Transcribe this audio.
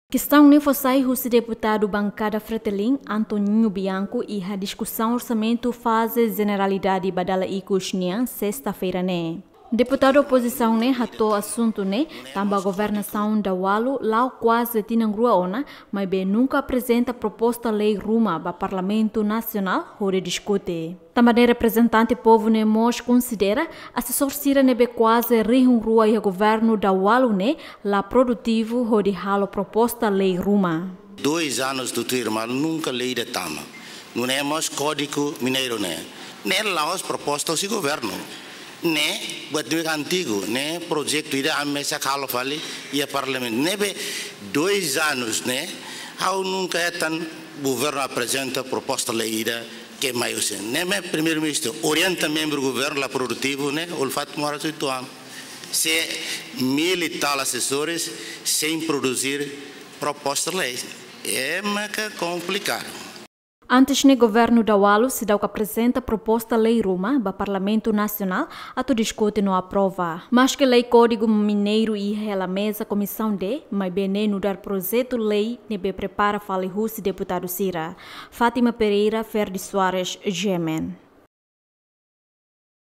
Questão nem foi o deputado bancada Fretilin, Antoninho Bianco, e a discussão orçamento fase generalidade badala Ikushnian, sexta-feira, né? Deputado oposição né ratou assunto né tamba governação da Walu lá quase tinangrua ona, mas bem nunca apresenta proposta lei ruma para Parlamento Nacional onde discute. Também representante povo né mos considera assessor sira né be quase rihungrua e governo da Walu né lá produtivo onde halo proposta lei ruma. 2 anos do teu irmão nunca lei de tama, não é mais código mineiro né, nem lá as propostas do governo. Né, buat antigo, né, projeto ida a mesa calo fali ia parlamento, né, 2 anos, né, ao nunca é tão governo apresenta proposta lei ida que maior sen, né, primeiro-ministro orienta membro do governo lá produtivo, né, o fato mora tudo se 1000 e tal assessores sem produzir proposta lei, é mais complicado. Antes no governo da Walu se dá que apresenta proposta lei Roma para Parlamento Nacional a tu discute no aprova. Mas que lei Código Mineiro e ela mesa comissão de, mas bem no dar projeto lei nebe prepara fale deputado Sira. Fátima Pereira, Ferdi Soares, Gemen.